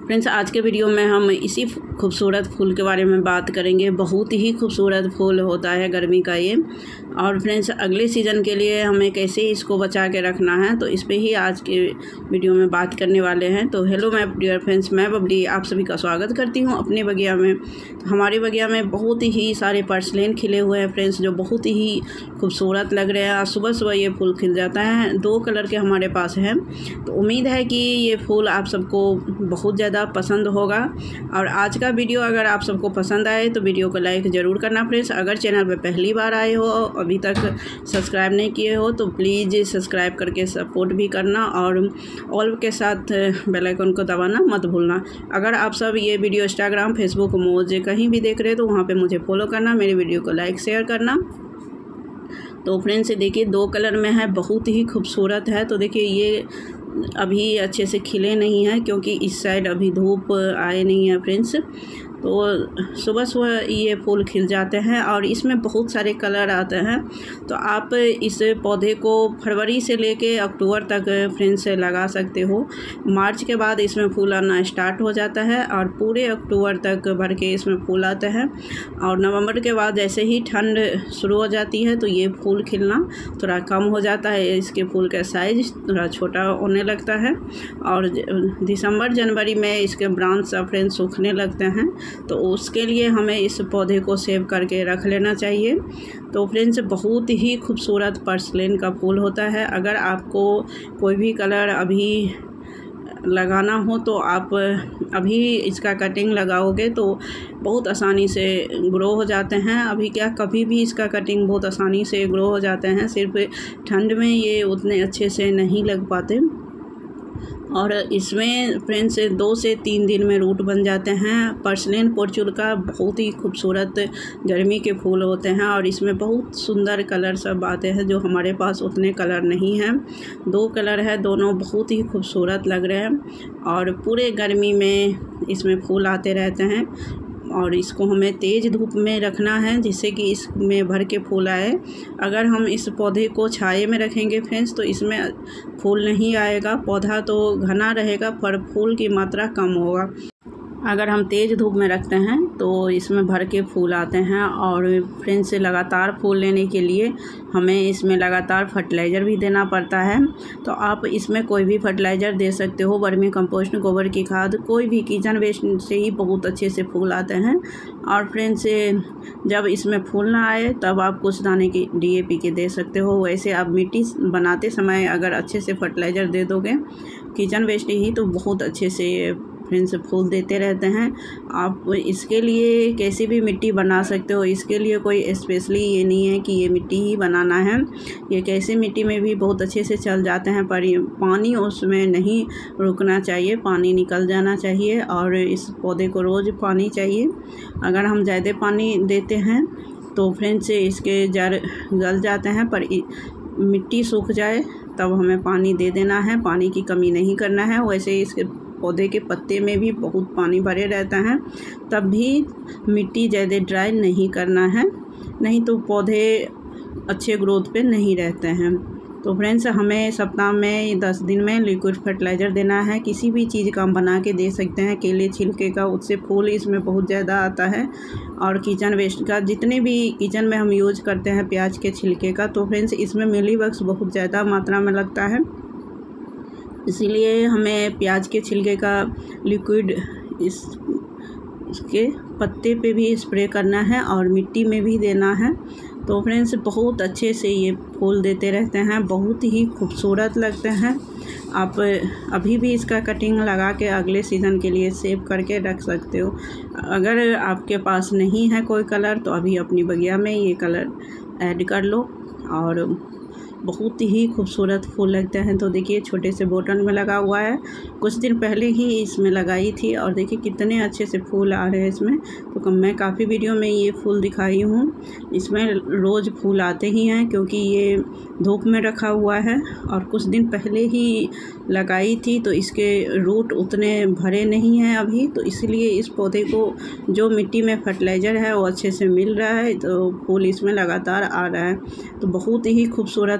Friends, आज के video में हम इसी खूबसूरत फूल के बारे में बात करेंगे। बहुत ही खूबसूरत फूल होता है गर्मी का ये। और फ्रेंड्स, अगले सीज़न के लिए हमें कैसे इसको बचा के रखना है, तो इस पे ही आज के वीडियो में बात करने वाले हैं। तो हेलो माय डियर फ्रेंड्स, मैं बबली आप सभी का स्वागत करती हूँ अपने बगिया में। तो हमारे बगिया में बहुत ही सारे पर्सलेन खिले हुए हैं फ्रेंड्स, जो बहुत ही खूबसूरत लग रहे हैं। सुबह सुबह ये फूल खिल जाता है। 2 कलर के हमारे पास हैं। तो उम्मीद है कि ये फूल आप सबको बहुत ज़्यादा पसंद होगा। और आज का वीडियो अगर आप सबको पसंद आए तो वीडियो को लाइक ज़रूर करना फ्रेंड्स। अगर चैनल पे पहली बार आए हो, अभी तक सब्सक्राइब नहीं किए हो, तो प्लीज़ सब्सक्राइब करके सपोर्ट भी करना और ऑल के साथ बेल आइकन को दबाना मत भूलना। अगर आप सब ये वीडियो इंस्टाग्राम, फेसबुक, मुझे कहीं भी देख रहे हो तो वहाँ पे मुझे फॉलो करना, मेरे वीडियो को लाइक शेयर करना। तो फ्रेंड्स देखिए 2 कलर में है, बहुत ही खूबसूरत है। तो देखिए ये अभी अच्छे से खिले नहीं हैं क्योंकि इस साइड अभी धूप आए नहीं है फ्रेंड्स। तो सुबह सुबह ये फूल खिल जाते हैं और इसमें बहुत सारे कलर आते हैं। तो आप इस पौधे को फरवरी से लेके अक्टूबर तक फ्रेंड्स लगा सकते हो। मार्च के बाद इसमें फूल आना स्टार्ट हो जाता है और पूरे अक्टूबर तक भर के इसमें फूल आते हैं। और नवंबर के बाद जैसे ही ठंड शुरू हो जाती है तो ये फूल खिलना थोड़ा कम हो जाता है। इसके फूल का साइज थोड़ा छोटा होने लगता है और दिसंबर जनवरी में इसके ब्रांच फ्रेंड्स सूखने लगते हैं। तो उसके लिए हमें इस पौधे को सेव करके रख लेना चाहिए। तो फ्रेंड्स बहुत ही खूबसूरत पर्सलेन का फूल होता है। अगर आपको कोई भी कलर अभी लगाना हो तो आप अभी इसका कटिंग लगाओगे तो बहुत आसानी से ग्रो हो जाते हैं। अभी क्या कभी भी इसका कटिंग बहुत आसानी से ग्रो हो जाते हैं, सिर्फ ठंड में ये उतने अच्छे से नहीं लग पाते। और इसमें फ्रेंड्स 2 से 3 दिन में रूट बन जाते हैं। पर्सलेन पोर्चुला बहुत ही खूबसूरत गर्मी के फूल होते हैं और इसमें बहुत सुंदर कलर सब आते हैं जो हमारे पास उतने कलर नहीं हैं। 2 कलर है, दोनों बहुत ही खूबसूरत लग रहे हैं और पूरे गर्मी में इसमें फूल आते रहते हैं। और इसको हमें तेज़ धूप में रखना है जिससे कि इसमें भर के फूल आए। अगर हम इस पौधे को छाये में रखेंगे फ्रेंड्स तो इसमें फूल नहीं आएगा। पौधा तो घना रहेगा पर फूल की मात्रा कम होगा। अगर हम तेज़ धूप में रखते हैं तो इसमें भर के फूल आते हैं। और फ्रेंड्स लगातार फूल लेने के लिए हमें इसमें लगातार फर्टिलाइज़र भी देना पड़ता है। तो आप इसमें कोई भी फर्टिलाइज़र दे सकते हो, वर्मी कंपोस्ट, गोबर की खाद, कोई भी किचन वेस्ट से ही बहुत अच्छे से फूल आते हैं। और फ्रेंड्स जब इसमें फूल ना आए तब आप कुछ दाने की DAP के दे सकते हो। वैसे आप मिट्टी बनाते समय अगर अच्छे से फर्टिलाइज़र दे दोगे किचन वेस्ट ही तो बहुत अच्छे से फ्रेंड्स फूल देते रहते हैं। आप इसके लिए कैसी भी मिट्टी बना सकते हो, इसके लिए कोई स्पेशली ये नहीं है कि ये मिट्टी ही बनाना है। ये कैसी मिट्टी में भी बहुत अच्छे से चल जाते हैं पर पानी उसमें नहीं रुकना चाहिए, पानी निकल जाना चाहिए। और इस पौधे को रोज़ पानी चाहिए। अगर हम ज़्यादा पानी देते हैं तो फ्रेंड्स इसके जड़ गल जाते हैं, पर मिट्टी सूख जाए तब हमें पानी दे देना है, पानी की कमी नहीं करना है। वैसे इसके पौधे के पत्ते में भी बहुत पानी भरे रहता है, तब भी मिट्टी ज़्यादा ड्राई नहीं करना है, नहीं तो पौधे अच्छे ग्रोथ पे नहीं रहते हैं। तो फ्रेंड्स हमें सप्ताह में 10 दिन में लिक्विड फर्टिलाइज़र देना है। किसी भी चीज़ का हम बना के दे सकते हैं, केले छिलके का, उससे फूल इसमें बहुत ज़्यादा आता है। और किचन वेस्ट का, जितने भी किचन में हम यूज करते हैं प्याज के छिलके का, तो फ्रेंड्स इसमें मिलीबग्स बहुत ज़्यादा मात्रा में लगता है। इसीलिए हमें प्याज के छिलके का लिक्विड इसके पत्ते पे भी स्प्रे करना है और मिट्टी में भी देना है। तो फ्रेंड्स बहुत अच्छे से ये फूल देते रहते हैं, बहुत ही खूबसूरत लगते हैं। आप अभी भी इसका कटिंग लगा के अगले सीज़न के लिए सेव करके रख सकते हो। अगर आपके पास नहीं है कोई कलर तो अभी अपनी बगिया में ये कलर ऐड कर लो और बहुत ही खूबसूरत फूल लगते हैं। तो देखिए छोटे से बोतल में लगा हुआ है, कुछ दिन पहले ही इसमें लगाई थी और देखिए कितने अच्छे से फूल आ रहे हैं इसमें। तो मैं काफ़ी वीडियो में ये फूल दिखाई हूँ। इसमें रोज़ फूल आते ही हैं क्योंकि ये धूप में रखा हुआ है और कुछ दिन पहले ही लगाई थी तो इसके रूट उतने भरे नहीं हैं अभी। तो इसलिए इस पौधे को जो मिट्टी में फर्टिलाइज़र है वो अच्छे से मिल रहा है, तो फूल इसमें लगातार आ रहा है। तो बहुत ही खूबसूरत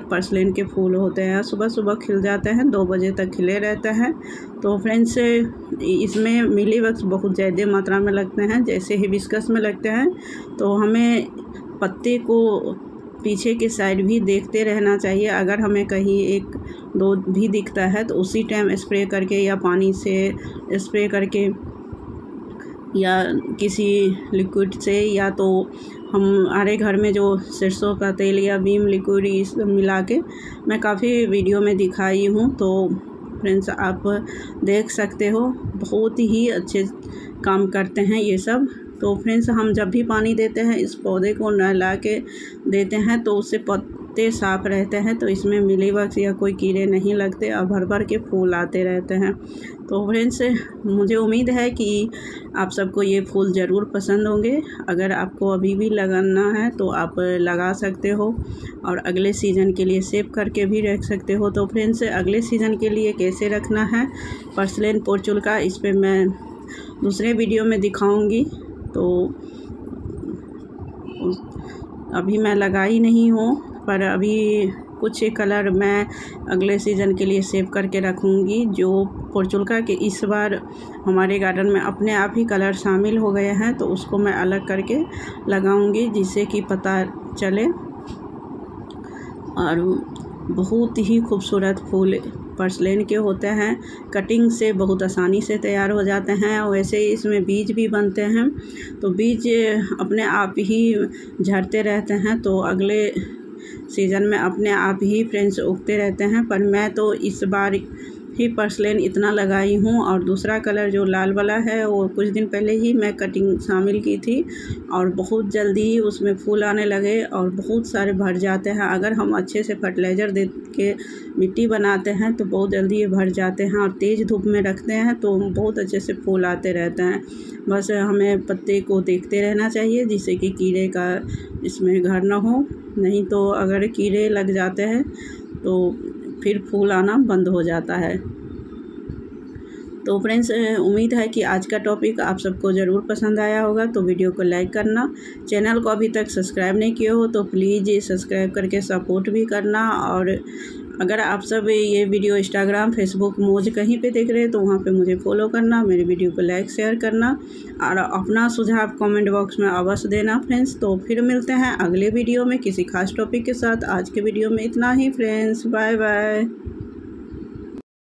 पर्सलेन के फूल होते हैं, सुबह सुबह खिल जाते हैं, 2 बजे तक खिले रहते हैं। तो फ्रेंड्स इसमें मिलीबग्स बहुत ज़्यादा मात्रा में लगते हैं, जैसे हिबिस्कस में लगते हैं। तो हमें पत्ते को पीछे के साइड भी देखते रहना चाहिए। अगर हमें कहीं 1-2 भी दिखता है तो उसी टाइम स्प्रे करके या पानी से स्प्रे करके या किसी लिक्विड से, या तो हमारे घर में जो सरसों का तेल या वीम लिक्विड इस मिला के मैं काफ़ी वीडियो में दिखाई हूँ। तो फ्रेंड्स आप देख सकते हो, बहुत ही अच्छे काम करते हैं ये सब। तो फ्रेंड्स हम जब भी पानी देते हैं इस पौधे को नहला के देते हैं तो उससे पत्ते साफ़ रहते हैं, तो इसमें मिलीबग्स या कोई कीड़े नहीं लगते और भर भर के फूल आते रहते हैं। तो फ्रेंड्स मुझे उम्मीद है कि आप सबको ये फूल ज़रूर पसंद होंगे। अगर आपको अभी भी लगाना है तो आप लगा सकते हो और अगले सीज़न के लिए सेव करके भी रख सकते हो। तो फ्रेंड्स अगले सीज़न के लिए कैसे रखना है पर्सलेन पोर्चुला, इस पर मैं दूसरे वीडियो में दिखाऊंगी। तो अभी मैं लगाई नहीं हूँ, पर अभी कुछ कलर मैं अगले सीज़न के लिए सेव करके रखूँगी। जो पोर्चुला के इस बार हमारे गार्डन में अपने आप ही कलर शामिल हो गए हैं, तो उसको मैं अलग करके लगाऊँगी जिससे कि पता चले। और बहुत ही खूबसूरत फूल पर्सलेन के होते हैं, कटिंग से बहुत आसानी से तैयार हो जाते हैं। वैसे ही इसमें बीज भी बनते हैं, तो बीज अपने आप ही झड़ते रहते हैं, तो अगले सीज़न में अपने आप ही फ्रेंड्स उगते रहते हैं। पर मैं तो इस बार ही पर्सलेन इतना लगाई हूँ, और दूसरा कलर जो लाल वाला है वो कुछ दिन पहले ही मैं कटिंग शामिल की थी और बहुत जल्दी ही उसमें फूल आने लगे और बहुत सारे भर जाते हैं। अगर हम अच्छे से फर्टिलाइज़र दे के मिट्टी बनाते हैं तो बहुत जल्दी ये भर जाते हैं, और तेज़ धूप में रखते हैं तो बहुत अच्छे से फूल आते रहते हैं। बस हमें पत्ते को देखते रहना चाहिए जिससे कि कीड़े का इसमें घर ना हो, नहीं तो अगर कीड़े लग जाते हैं तो फिर फूल आना बंद हो जाता है। तो फ्रेंड्स उम्मीद है कि आज का टॉपिक आप सबको ज़रूर पसंद आया होगा। तो वीडियो को लाइक करना, चैनल को अभी तक सब्सक्राइब नहीं किए हो तो प्लीज़ सब्सक्राइब करके सपोर्ट भी करना। और अगर आप सब ये वीडियो इंस्टाग्राम, फेसबुक, मौज कहीं पे देख रहे हैं तो वहाँ पे मुझे फॉलो करना, मेरे वीडियो को लाइक शेयर करना और अपना सुझाव कमेंट बॉक्स में अवश्य देना फ्रेंड्स। तो फिर मिलते हैं अगले वीडियो में किसी खास टॉपिक के साथ। आज के वीडियो में इतना ही फ्रेंड्स, बाय बाय।